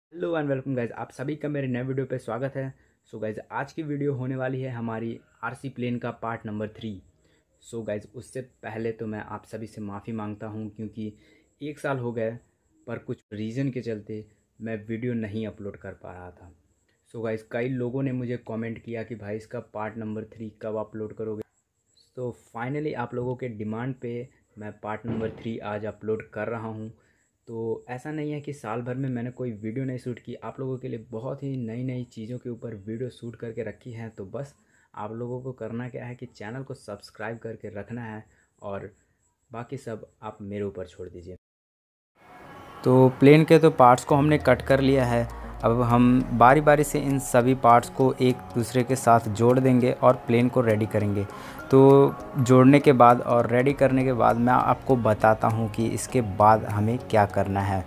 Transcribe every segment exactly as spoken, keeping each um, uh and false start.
Hello and welcome guys, आप सभी का मेरे नए वीडियो पे स्वागत है। सो so गाइज, आज की वीडियो होने वाली है हमारी आरसी प्लेन का part number three. So guys, उससे पहले तो मैं आप सभी से माफ़ी मांगता हूँ क्योंकि एक साल हो गए पर कुछ रीज़न के चलते मैं वीडियो नहीं अपलोड कर पा रहा था। सो so गाइज, कई लोगों ने मुझे कमेंट किया कि भाई इसका पार्ट नंबर थ्री कब अपलोड करोगे। तो फाइनली आप लोगों के डिमांड पे मैं पार्ट नंबर थ्री आज अपलोड कर रहा हूँ। तो ऐसा नहीं है कि साल भर में मैंने कोई वीडियो नहीं शूट की, आप लोगों के लिए बहुत ही नई नई चीज़ों के ऊपर वीडियो शूट करके रखी है। तो बस आप लोगों को करना क्या है कि चैनल को सब्सक्राइब करके रखना है और बाकी सब आप मेरे ऊपर छोड़ दीजिए। तो प्लेन के तो पार्ट्स को हमने कट कर लिया है। अब हम बारी बारी से इन सभी पार्ट्स को एक दूसरे के साथ जोड़ देंगे और प्लेन को रेडी करेंगे। तो जोड़ने के बाद और रेडी करने के बाद मैं आपको बताता हूँ कि इसके बाद हमें क्या करना है।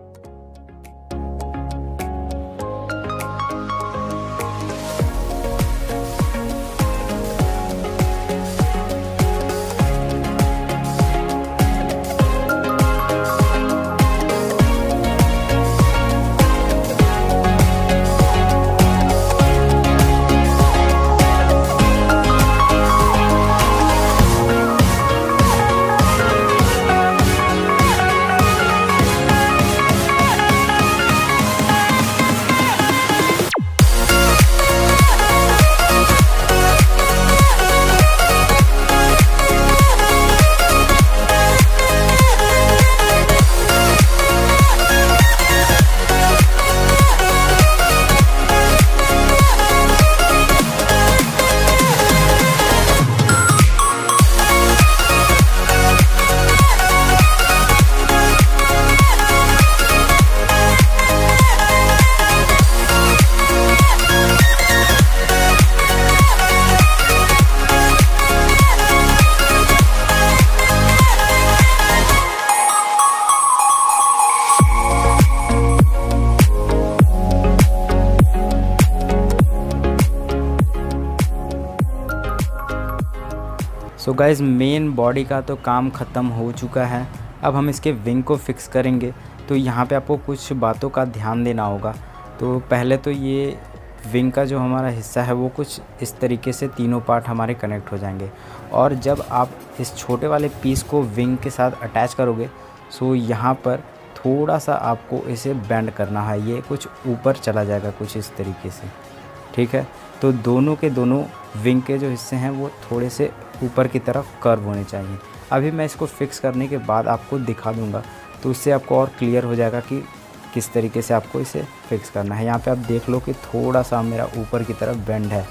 सो गाइज़, मेन बॉडी का तो काम ख़त्म हो चुका है। अब हम इसके विंग को फिक्स करेंगे। तो यहाँ पे आपको कुछ बातों का ध्यान देना होगा। तो पहले तो ये विंग का जो हमारा हिस्सा है वो कुछ इस तरीके से तीनों पार्ट हमारे कनेक्ट हो जाएंगे। और जब आप इस छोटे वाले पीस को विंग के साथ अटैच करोगे सो यहाँ पर थोड़ा सा आपको इसे बेंड करना है। ये कुछ ऊपर चला जाएगा कुछ इस तरीके से, ठीक है। तो दोनों के दोनों विंग के जो हिस्से हैं वो थोड़े से ऊपर की तरफ कर्व होने चाहिए। अभी मैं इसको फिक्स करने के बाद आपको दिखा दूंगा, तो उससे आपको और क्लियर हो जाएगा कि किस तरीके से आपको इसे फिक्स करना है। यहाँ पे आप देख लो कि थोड़ा सा मेरा ऊपर की तरफ बेंड है।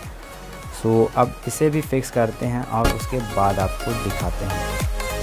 सो अब इसे भी फिक्स करते हैं और उसके बाद आपको दिखाते हैं।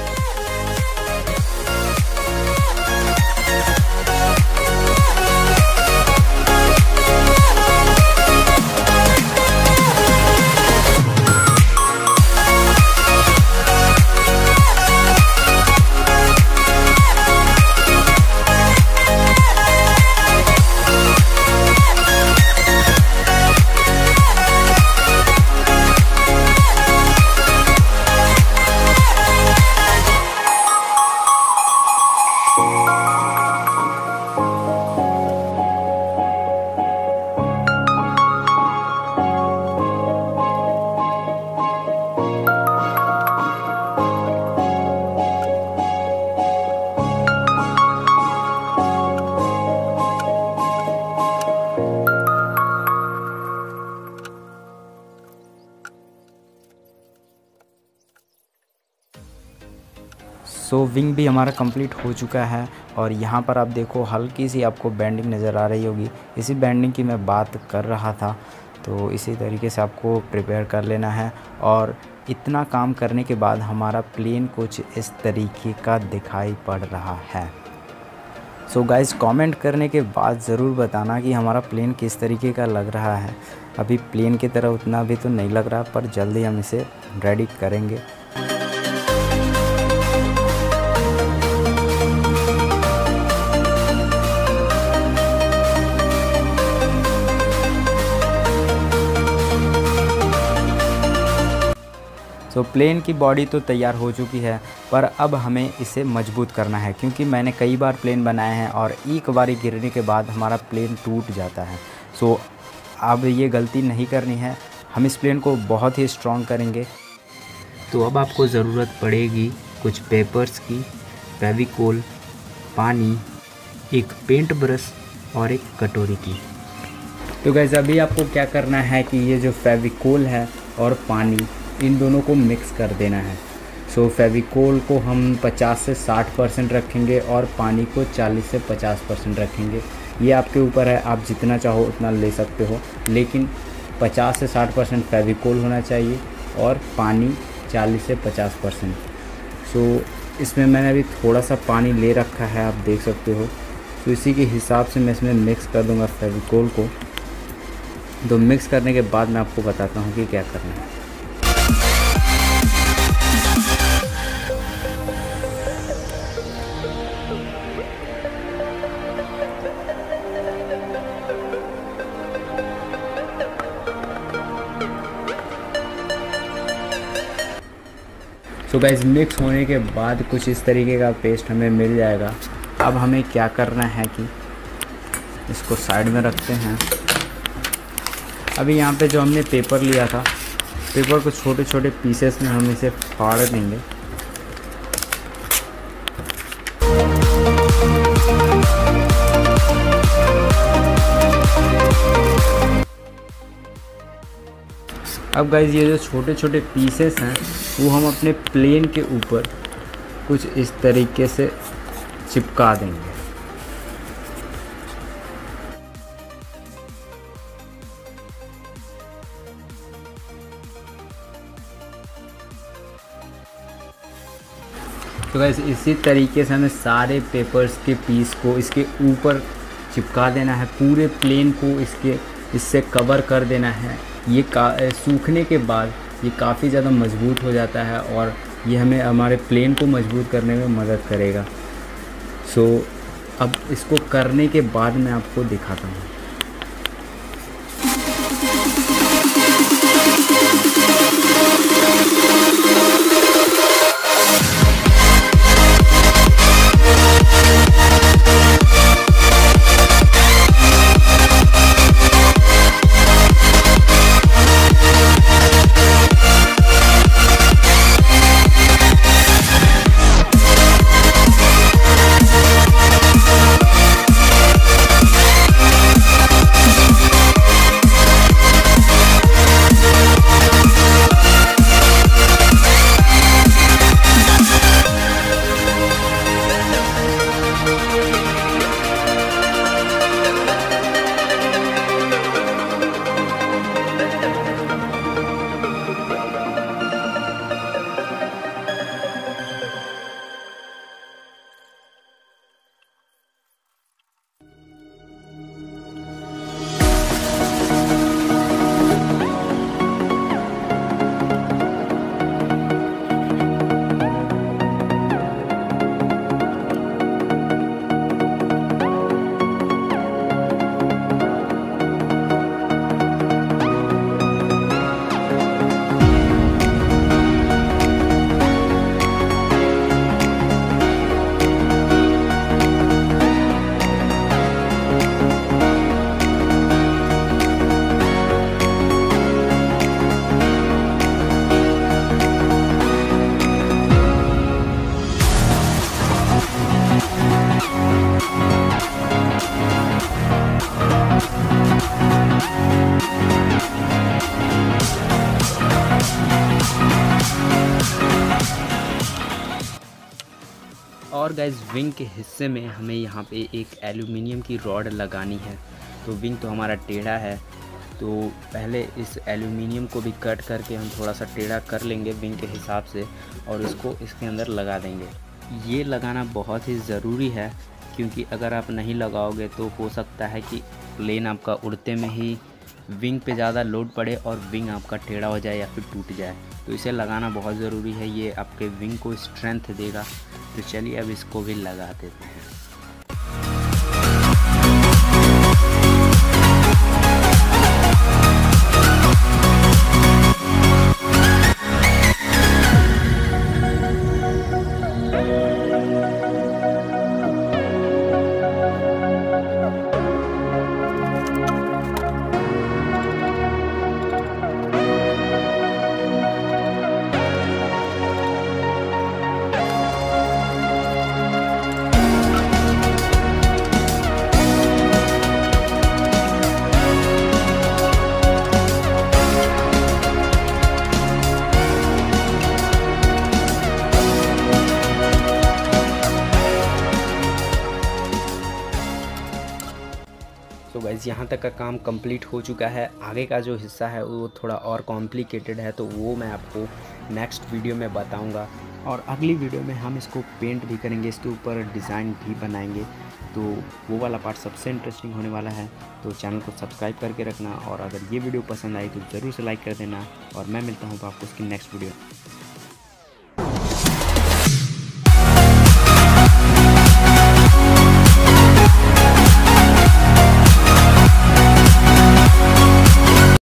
सो विंग भी हमारा कंप्लीट हो चुका है और यहाँ पर आप देखो हल्की सी आपको बेंडिंग नज़र आ रही होगी। इसी बेंडिंग की मैं बात कर रहा था। तो इसी तरीके से आपको प्रिपेयर कर लेना है। और इतना काम करने के बाद हमारा प्लेन कुछ इस तरीके का दिखाई पड़ रहा है। सो गाइस, कमेंट करने के बाद ज़रूर बताना कि हमारा प्लेन किस तरीके का लग रहा है। अभी प्लेन की तरह उतना भी तो नहीं लग रहा, पर जल्दी हम इसे रेडी करेंगे। सो सो प्लेन की बॉडी तो तैयार हो चुकी है, पर अब हमें इसे मजबूत करना है, क्योंकि मैंने कई बार प्लेन बनाए हैं और एक बारी गिरने के बाद हमारा प्लेन टूट जाता है। सो अब ये गलती नहीं करनी है, हम इस प्लेन को बहुत ही स्ट्रॉन्ग करेंगे। तो अब आपको ज़रूरत पड़ेगी कुछ पेपर्स की, फेविकोल, पानी, एक पेंट ब्रश और एक कटोरी की। तो गाइस अभी आपको क्या करना है कि ये जो फेविकोल है और पानी, इन दोनों को मिक्स कर देना है। सो फेविकोल को हम पचास से साठ परसेंट रखेंगे और पानी को चालीस से पचास परसेंट रखेंगे। ये आपके ऊपर है, आप जितना चाहो उतना ले सकते हो, लेकिन पचास से साठ परसेंट फेविकोल होना चाहिए और पानी चालीस से पचास परसेंट। सो इसमें मैंने अभी थोड़ा सा पानी ले रखा है, आप देख सकते हो। तो इसी के हिसाब से मैं इसमें मिक्स कर दूंगा फेविकोल को। तो मिक्स करने के बाद मैं आपको बताता हूँ कि क्या करना है। सो गाइस मिक्स होने के बाद कुछ इस तरीके का पेस्ट हमें मिल जाएगा। अब हमें क्या करना है कि इसको साइड में रखते हैं। अभी यहाँ पे जो हमने पेपर लिया था, पेपर को छोटे छोटे पीसेस में हम इसे फाड़ देंगे। अब गाइस ये जो छोटे छोटे पीसेस हैं वो हम अपने प्लेन के ऊपर कुछ इस तरीके से चिपका देंगे। तो गाइस इसी तरीके से हमें सारे पेपर्स के पीस को इसके ऊपर चिपका देना है, पूरे प्लेन को इसके इससे कवर कर देना है। ये का सूखने के बाद ये काफ़ी ज़्यादा मजबूत हो जाता है और ये हमें हमारे प्लेन को मजबूत करने में मदद करेगा। सो अब इसको करने के बाद मैं आपको दिखाता हूँ। और गाइस विंग के हिस्से में हमें यहाँ पे एक एल्यूमिनियम की रॉड लगानी है। तो विंग तो हमारा टेढ़ा है, तो पहले इस एल्यूमिनियम को भी कट करके हम थोड़ा सा टेढ़ा कर लेंगे विंग के हिसाब से और इसको इसके अंदर लगा देंगे। ये लगाना बहुत ही ज़रूरी है, क्योंकि अगर आप नहीं लगाओगे तो हो सकता है कि प्लेन आपका उड़ते में ही विंग पे ज़्यादा लोड पड़े और विंग आपका टेढ़ा हो जाए या फिर टूट जाए। तो इसे लगाना बहुत ज़रूरी है, ये आपके विंग को स्ट्रेंथ देगा। तो चलिए अब इसको भी लगा देते हैं। गाइज़ यहाँ तक का काम कंप्लीट हो चुका है। आगे का जो हिस्सा है वो थोड़ा और कॉम्प्लिकेटेड है, तो वो मैं आपको नेक्स्ट वीडियो में बताऊंगा। और अगली वीडियो में हम इसको पेंट भी करेंगे, इसके ऊपर डिज़ाइन भी बनाएंगे, तो वो वाला पार्ट सबसे इंटरेस्टिंग होने वाला है। तो चैनल को सब्सक्राइब करके रखना, और अगर ये वीडियो पसंद आई तो ज़रूर से लाइक कर देना। और मैं मिलता हूँ आपको उसकी नेक्स्ट वीडियो।